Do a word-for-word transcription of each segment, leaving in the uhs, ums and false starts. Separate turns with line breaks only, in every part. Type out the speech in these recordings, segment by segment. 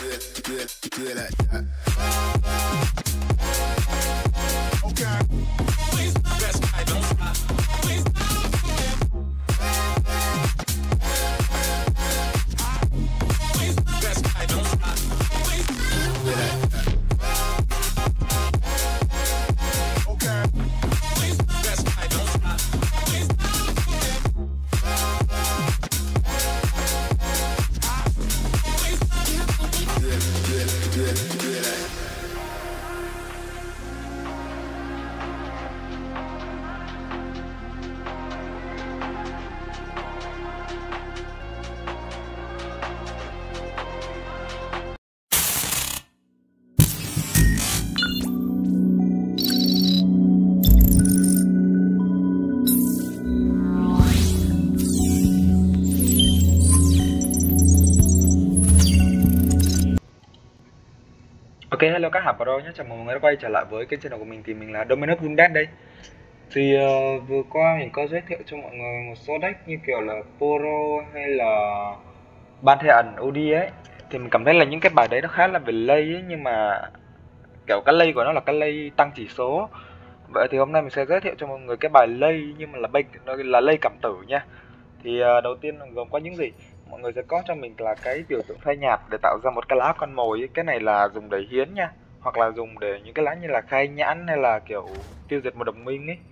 Ok, hello các hảo pro nhé, chào mừng mọi người đã quay trở lại với kênh channel của mình. Thì mình là Dominus Zundet đây. Thì uh, vừa qua mình có giới thiệu cho mọi người một số deck như kiểu là Poro hay là Pantheon u đê ấy. Thì mình cảm thấy là những cái bài đấy nó khá là về lay ấy, nhưng mà kiểu cái lay của nó là cái lay tăng chỉ số. Vậy thì hôm nay mình sẽ giới thiệu cho mọi người cái bài lay nhưng mà là bay là lay cảm tử nha. Thì uh, đầu tiên gồm có những gì? Mọi người sẽ có cho mình là cái biểu tượng phai nhạt để tạo ra một cái lá con mồi ấy. Cái này là dùng để hiến nha, hoặc là dùng để những cái lá như là khai nhãn hay là kiểu tiêu diệt một đồng minh ấy.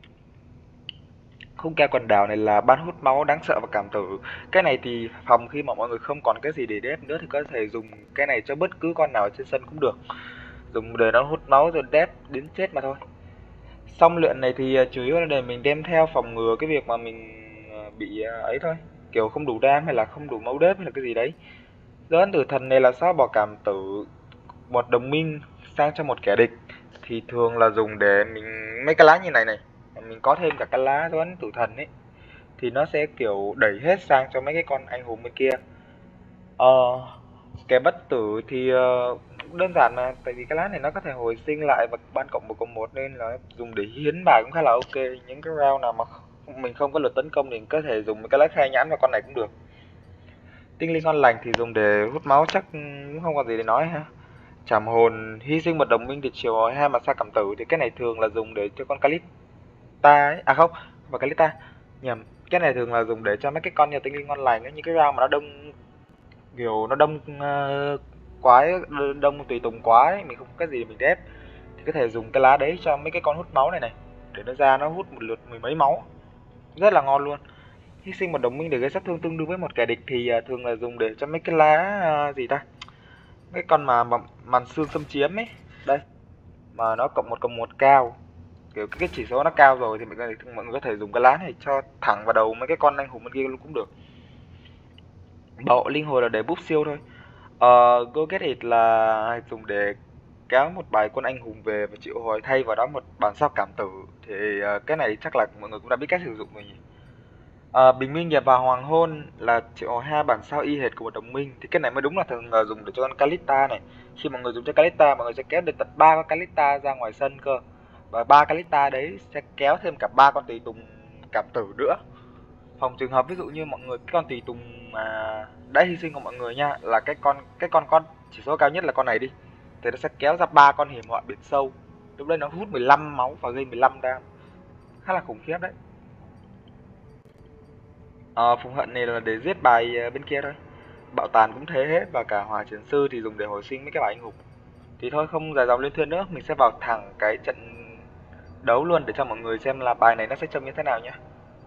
Khung keo quần đảo này là ban hút máu đáng sợ và cảm tử. Cái này thì phòng khi mà mọi người không còn cái gì để đép nữa thì có thể dùng cái này cho bất cứ con nào trên sân cũng được, dùng để nó hút máu rồi đép đến chết mà thôi. Song luyện này thì chủ yếu là để mình đem theo phòng ngừa cái việc mà mình bị ấy thôi, kiểu không đủ đam hay là không đủ máu đếp hay là cái gì đấy. Dấu ấn tử thần này là xóa bỏ cảm tử một đồng minh sang cho một kẻ địch, thì thường là dùng để mình mấy cái lá như này này, mình có thêm cả cái lá dấu ấn tử thần ấy thì nó sẽ kiểu đẩy hết sang cho mấy cái con anh hùng bên kia. Ờ, kẻ bất tử thì uh, đơn giản mà, tại vì cái lá này nó có thể hồi sinh lại và ban cộng một cộng một nên là dùng để hiến bài cũng khá là ok. Những cái round nào mà mình không có luật tấn công thì có thể dùng cái lá khai nhãn vào con này cũng được. Tinh linh ngon lành thì dùng để hút máu chắc cũng không còn gì để nói ha. Trảm hồn hy sinh một đồng minh để triệu hồi hai mặt xa cảm tử thì cái này thường là dùng để cho con Kalista ấy. À không, không phải Kalista, nhầm. Cái này thường là dùng để cho mấy cái con như tinh linh ngon lành ấy, những cái round mà nó đông, kiểu nó đông uh, quái, đông tùy tùng quái ấy, mình không có cái gì để mình đép thì có thể dùng cái lá đấy cho mấy cái con hút máu này này, để nó ra nó hút một lượt mười mấy máu, rất là ngon luôn. Hy sinh một đồng minh để gây sát thương tương đương với một kẻ địch thì uh, thường là dùng để cho mấy cái lá uh, gì ta, cái con mà, mà màn xương xâm chiếm ấy, đây mà nó cộng một cộng một cao, kiểu cái chỉ số nó cao rồi thì mọi người, mọi người có thể dùng cái lá này cho thẳng vào đầu mấy cái con anh hùng bên kia luôn cũng được. Bộ linh hồn là để búp siêu thôi. Ờ, Go Get It là dùng để kéo một bài quân anh hùng về và triệu hồi thay vào đó một bản sao cảm tử, thì uh, cái này chắc là mọi người cũng đã biết cách sử dụng rồi nhỉ. Uh, bình minh và hoàng hôn là triệu hồi hai bản sao y hệt của một đồng minh, thì cái này mới đúng là thường uh, dùng để cho con Kalista này. Khi mọi người dùng cho Kalista, mọi người sẽ kéo được tận ba con Kalista ra ngoài sân cơ, và ba Kalista đấy sẽ kéo thêm cả ba con tùy tùng cảm tử nữa. Phòng trường hợp ví dụ như mọi người cái con tùy tùng mà đã hy sinh của mọi người nha, là cái con cái con con chỉ số cao nhất là con này đi, thì nó sẽ kéo ra ba con hiểm họa biển sâu, lúc đây nó hút mười lăm máu và gây mười lăm đam, khá là khủng khiếp đấy. Ờ, phùng hận này là để giết bài bên kia thôi. Bạo tàn cũng thế hết, và cả hỏa chiến sư thì dùng để hồi sinh mấy cái bài anh hùng. Thì thôi không dài dòng lên thuyền nữa, mình sẽ vào thẳng cái trận đấu luôn để cho mọi người xem là bài này nó sẽ trông như thế nào nhé.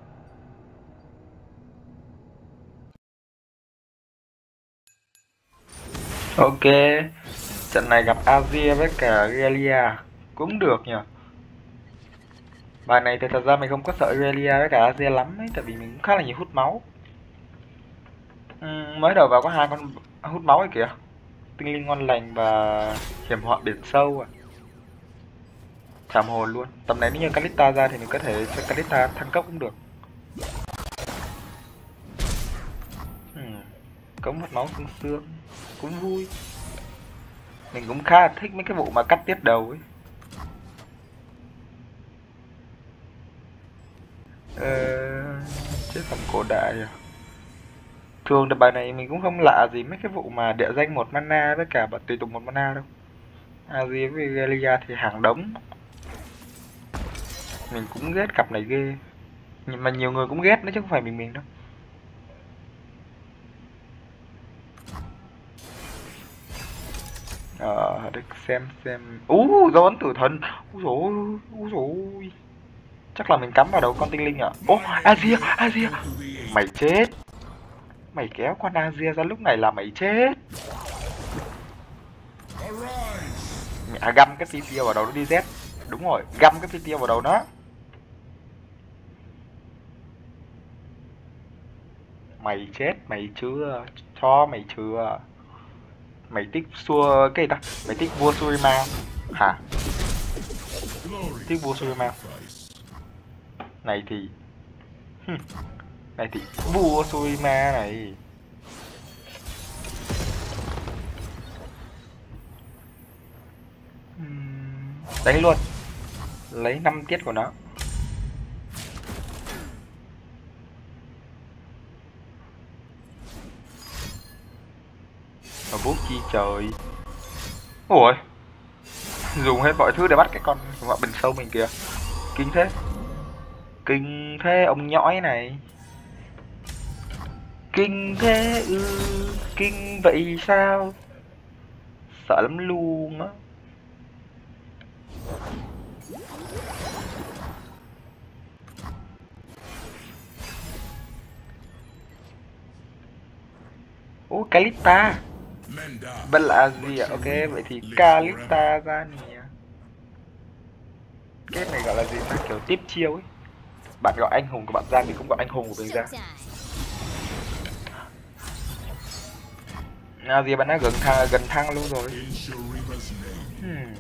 Ok, trận này gặp Azir với cả Relia cũng được nhỉ. Bài này thì thật ra mình không có sợ Relia với cả Azir lắm ấy, tại vì mình cũng khá là nhiều hút máu. Uhm, mới đầu vào có hai con hút máu ấy kìa, tinh linh ngon lành và hiểm họa biển sâu à. Chạm hồn luôn. Tầm này nếu như Kalista ra thì mình có thể cho Kalista thăng cấp cũng được. Hmm. Có một máu xương xương cũng vui. Mình cũng khá là thích mấy cái vụ mà cắt tiết đầu ấy. Ờ... Chế phẩm cổ đại à. Thường thì bài này mình cũng không lạ gì mấy cái vụ mà địa danh một mana với cả bật tùy tùng một mana đâu. Azir với Regalia thì hàng đống. Mình cũng ghét cặp này ghê. Nhưng mà nhiều người cũng ghét nữa chứ không phải mình mình đâu. Ờ, để xem xem. Ú, dấu ấn tử thần. Úi dồi ôi, úi dồi ôi. Chắc là mình cắm vào đầu con tinh linh à. Ô, Azir, Azir. Mày chết. Mày kéo con Azir ra lúc này là mày chết. À, găm cái phi tiêu vào đầu nó đi Z. Đúng rồi, găm cái phi tiêu vào đầu nó. Mày chết, mày chưa. Cho mày chưa. Mày thích xua cái gì ta? Mày thích vua Surima hả? Thích vua Surima. Này thì này thì vua Surima này. Đánh luôn. Lấy năm tiết của nó. Mà bút chi trời. Ủa, dùng hết mọi thứ để bắt cái con vợ bình sâu mình kìa. Kinh thế. Kinh thế ông nhõi này. Kinh thế ư. Ừ, kinh vậy sao? Sợ lắm luôn á. Ô, Kalista. Vẫn là gì ạ? Ok, vậy thì Kalista ra nè. Cái này gọi là gì ta? Kiểu tiếp chiêu ấy. Bạn gọi anh hùng của bạn ra thì cũng gọi anh hùng của mình ra. À, gì bạn đã gần thang gần thang luôn rồi. Hmm.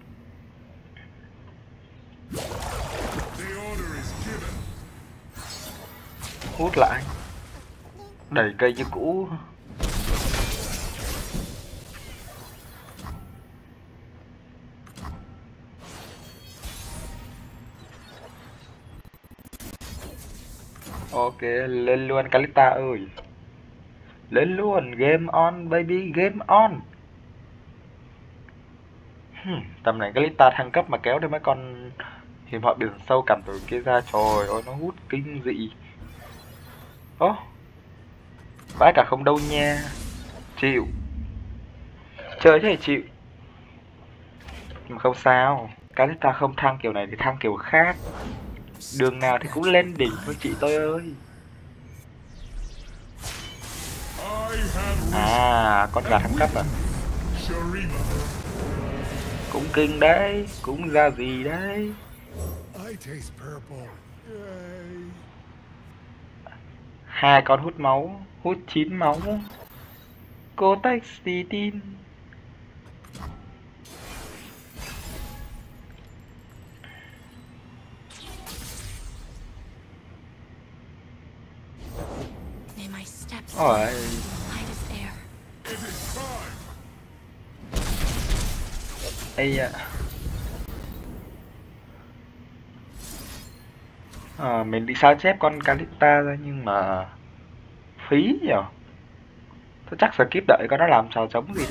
Hút lại. Đẩy cây như cũ. Ok, lên luôn Kalista ơi. Lên luôn, game on baby, game on. Hmm, tầm này Kalista thăng cấp mà kéo được mấy con hiểm họa biển sâu cảm tử kia ra, trời ơi nó hút kinh dị. Ố, vãi cả không đâu nha. Chịu. Chơi thế thì chịu. Nhưng mà không sao, Kalista không thăng kiểu này thì thăng kiểu khác. Đường nào thì cũng lên đỉnh thôi chị tôi ơi. À, con gà thăng cấp à? Cũng kinh đấy, cũng ra gì đấy. Hai con hút máu, hút chín máu. Cô tách xì tin. Ôi. Ây à. À, mình đi sao chép con Kalista ra nhưng mà phí nhở. Tôi chắc skip đợi con nó làm trò trống gì đi.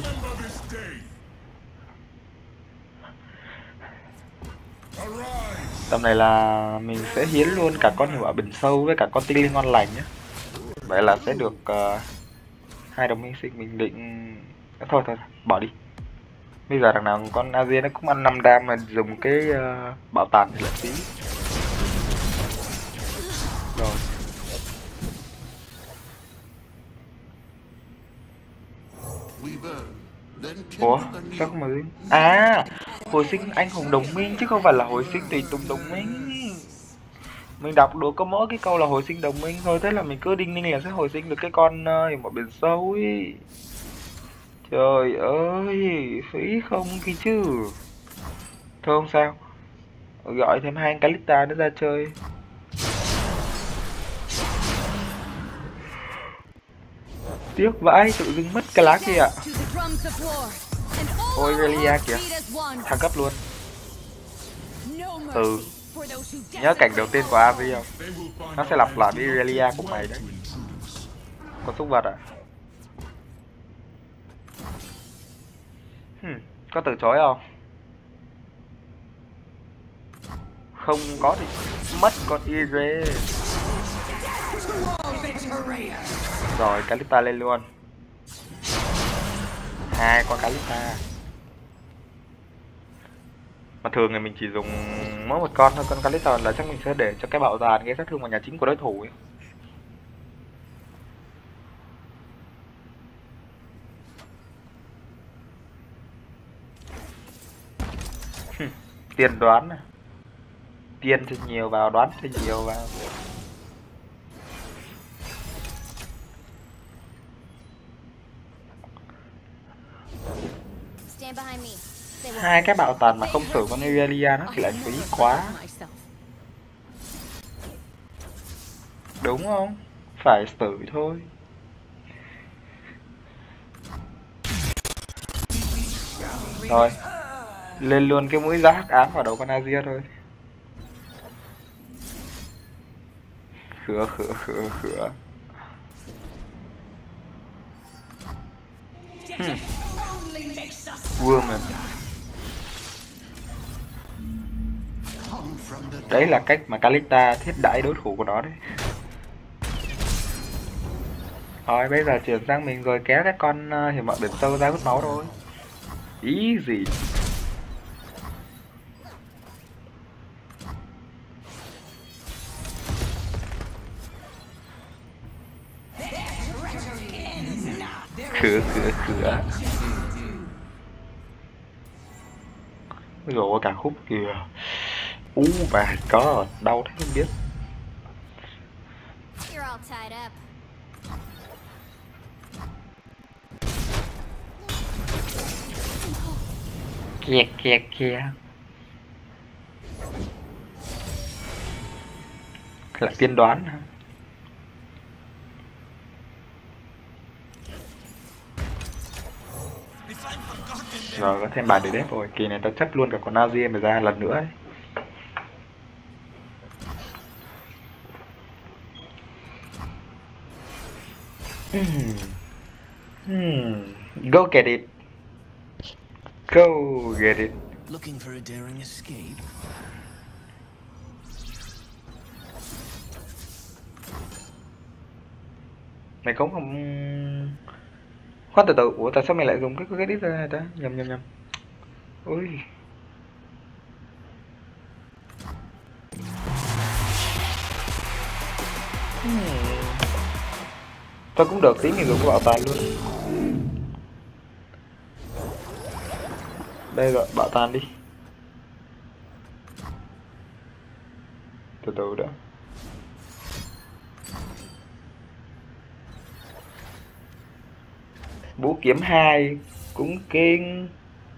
Tầm này là mình sẽ hiến luôn cả con hiệu quả bình sâu với cả con tinh linh ngon lành nhé. Vậy là sẽ được uh, hai đồng minh sinh. Mình định thôi thôi bỏ đi. Bây giờ thằng nào con Azir nó cũng ăn năm đam mà dùng cái uh, bảo tàng thì là phí. Rồi. Ủa sao không mà dính? À, hồi sinh anh hùng đồng minh chứ không phải là hồi sinh tùy tùng đồng minh. Mình đọc được có mỗi cái câu là hồi sinh đồng minh thôi, thế là mình cứ đinh ninh là sẽ hồi sinh được cái con uh, một biển sâu ấy. Trời ơi, phí không kia chứ. Thôi không sao, gọi thêm hai anh Kalista nữa ra chơi. Tiếc vãi, tự dưng mất cái lá kia ạ. Ôi Relia kìa, thăng cấp luôn. Ừ, nhớ cảnh đầu tiên của Avi không? Nó sẽ lặp lại với Relia của mày đấy. Có súc vật à? Hmm, có từ chối không? Không có thì mất con Ire. Rồi Kalista lên luôn. Hai con Kalista. Mà thường thì mình chỉ dùng mỗi một con thôi, con Kalista là chắc mình sẽ để cho cái bạo dàn gây sát thương vào nhà chính của đối thủ ấy. Tiền đoán này. Tiền thì nhiều vào, đoán thì nhiều vào. Hai cái bạo tàn mà không xử con Irelia nó thì lại phí quá. Đúng không? Phải xử thôi. Rồi, lên luôn cái mũi giáp hắc ám vào đầu con Azir thôi. Khửa khửa khửa khửa. Hmm. Woman. Đấy là cách mà Kalista thiết đãi đối thủ của nó đấy. Rồi bây giờ chuyển sang mình rồi kéo các con uh, hiểm họa biển sâu ra hút máu thôi. Ý gì? Khửa khửa khửa. Ôi dồi ôi, cả khúc kìa. Uh my god, đau thế không biết. Kìa kìa kìa. Là tiên đoán hả? Rồi có thêm bài để đép rồi, kỳ này tao chấp luôn cả con Azir mà ra lần nữa ấy. Hmm. Hmm. Go get it. Go get it. Looking for a daring escape. Mày không không khoan từ từ, ủa tại sao mày lại dùng cái cái đít ra này ta? Nhầm nhầm nhầm. Ui. Hmm. Thôi cũng được, tí mình dùng cái bảo tàng luôn. Đây rồi, bảo tàng đi. Từ từ đã. Búa kiếm hai cũng kinh.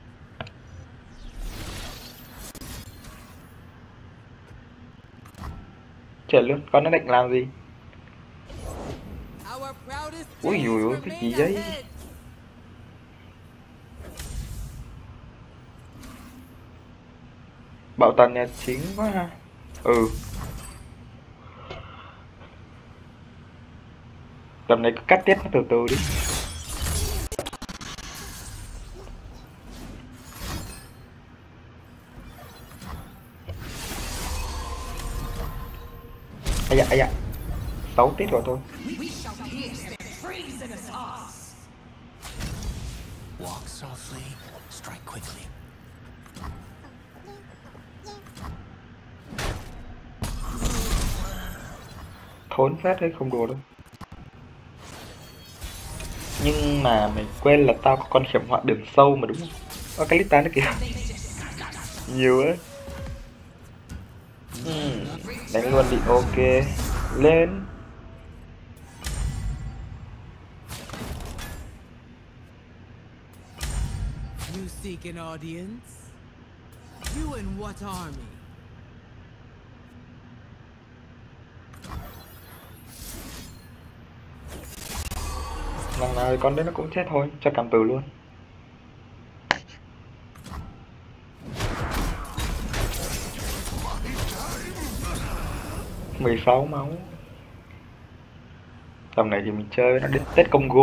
Trời luôn, con nó định làm gì? Ui dùi ôi, cái gì vậy? Bảo tàng nhà chính quá ha. Ừ. Tầm này cứ cắt tiết nó từ từ đi. Ây da, ây da. Sáu tiết rồi thôi. Thốn phết đấy, không đùa đâu. Nhưng mà mày quên là tao có con hiểm họa biển sâu mà đúng không? Có cái lít đó kìa. Nhiều ấy. Hmm, đánh luôn đi, ok. Lên. You seek an audience? You in what army? Lần nào con đấy nó cũng chết thôi, cho cảm tử luôn. mười sáu máu. Tầm này thì mình chơi nó đến Tết Congo.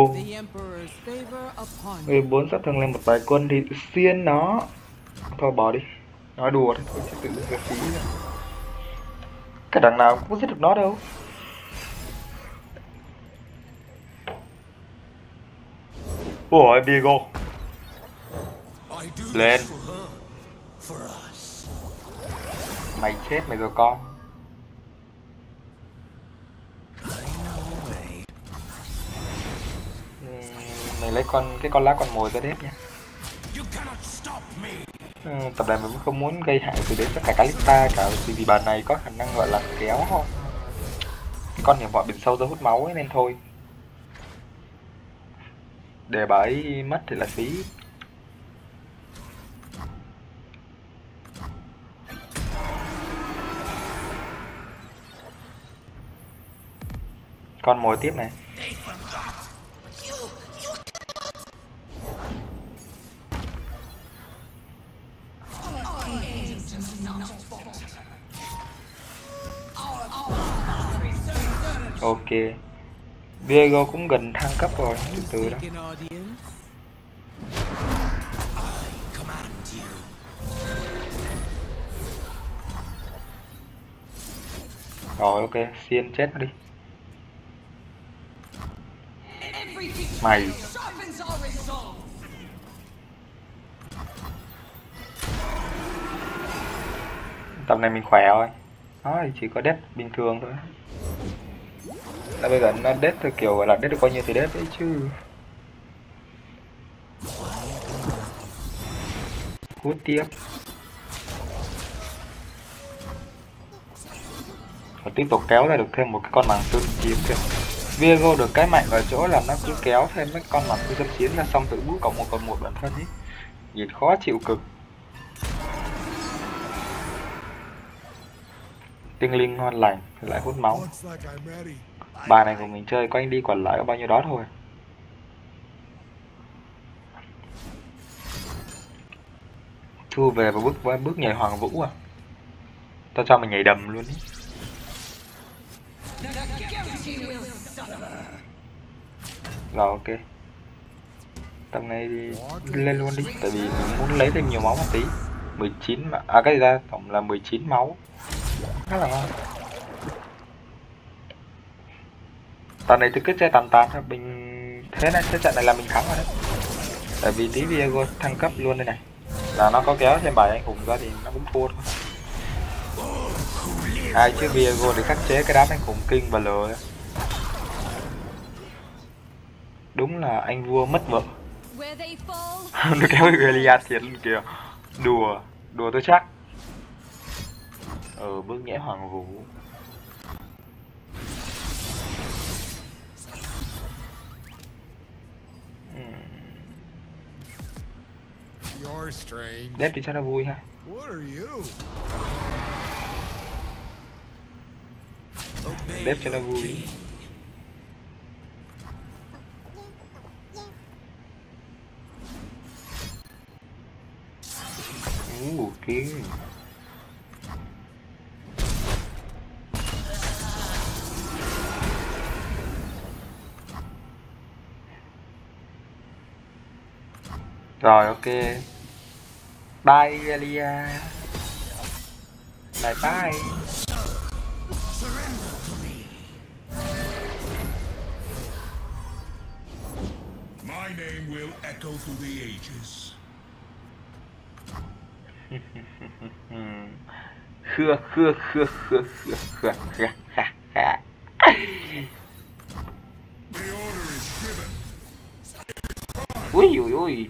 mười bốn sát thương lên một vài quân thì xiên nó. Thôi bỏ đi. Nói đùa thôi, tôi sẽ tự dưng phí ra. Cái đằng nào cũng có giết được nó đâu. Ủa Diego. Lên. Mày chết mày rồi con. Mày lấy con cái con lá con mồi ra đếp nha. Ừ, tập này mình cũng không muốn gây hại từ đến tất cả Kalista cả vì bà này có khả năng gọi là kéo không. Cái con hiểm họa biển sâu ra hút máu ấy nên thôi. Để bà ấy mất thì là phí. Con mồi tiếp này. Ok. Diego cũng gần thăng cấp rồi, từ từ đó. Rồi ok, xiên chết nó đi. Mày. Tầm này mình khỏe rồi. Đó thì chỉ có death bình thường thôi. Là bây giờ nó death theo kiểu gọi là death được bao nhiêu thì death đấy chứ. Hút tiếp. Và tiếp tục kéo ra được thêm một cái con màng xương chiến kìa. Viego được cái mạnh ở chỗ là nó cứ kéo thêm mấy con màng xương chiến ra xong tự bút cộng một còn một bản thân ấy. Nhìn khó chịu cực. Tinh linh ngon lành lại hút máu. Bài này của mình chơi quanh đi quẩn lại có bao nhiêu đó thôi. Thu về và bước với bước nhảy hoàng vũ à. Tao cho mình nhảy đầm luôn ý. Rồi ok. Tầm này thì lên luôn đi. Tại vì mình muốn lấy thêm nhiều máu một tí. mười chín mà. À cái gì ra tổng là mười chín máu. Khá là ngon. Tầm này tôi cứ chơi tàn tàn thôi. Mình thế này cái trận này là mình thắng rồi đấy. Tại vì tí Viego thăng cấp luôn đây này. Là nó có kéo thêm bài anh hùng ra thì nó cũng thua thôi. Ai chứ Viego để khắc chế cái đám anh hùng kinh và lừa. Đúng là anh vua mất vợ. Nó kéo Galia thiệt luôn kìa. Đùa, đùa tôi chắc. Ờ bước nhẽ hoàng vũ. Đếp thì chắc là vui ha. Đếp cho nó vui. Ủa kiến. Rồi ok. Bye Galia. Bye bye.
My name will echo through the ages.
Khưa khưa khưa khưa khưa khưa khưa. Ui ui ui.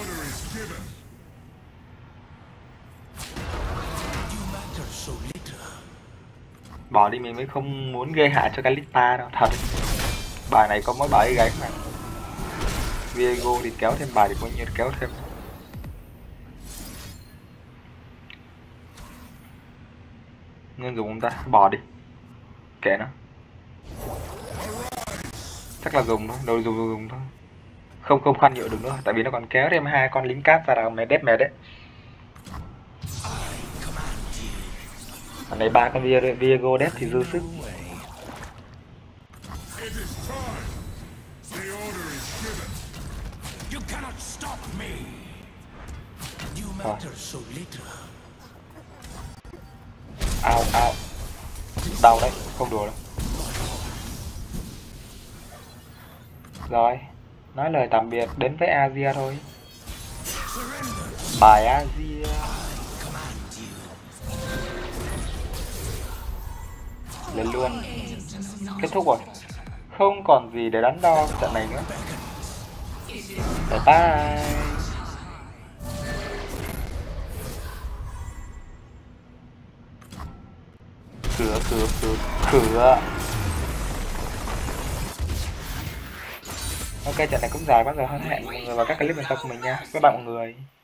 Bỏ đi mình mới không muốn gây hại cho Kalista đâu, thật. Bài này có mỗi bà ấy gánh mà. Viego thì kéo thêm bài thì bao nhiêu kéo thêm. Nên dùng ông ta, bỏ đi. Kệ nó. Chắc là dùng thôi, đâu dùng dùng thôi. Không không khoan nhựa được nữa, tại vì nó còn kéo thêm hai con lính cát ra là mệt đét mệt đấy. Ở này ba con Viego đét thì dư sức.
You cannot stop me. You
Rồi.
matter so little.
Ao ao. Đau đấy, không đùa đâu. Rồi, nói lời tạm biệt đến với Asia thôi. Bài Asia. Lên luôn. Kết thúc rồi. Không còn gì để đắn đo trận này nữa. Bye bye. Cửa cửa cửa cửa. Ok, trận này cũng dài quá rồi, hẹn mọi người vào các clip lần sau của mình nha. Bye bye mọi người.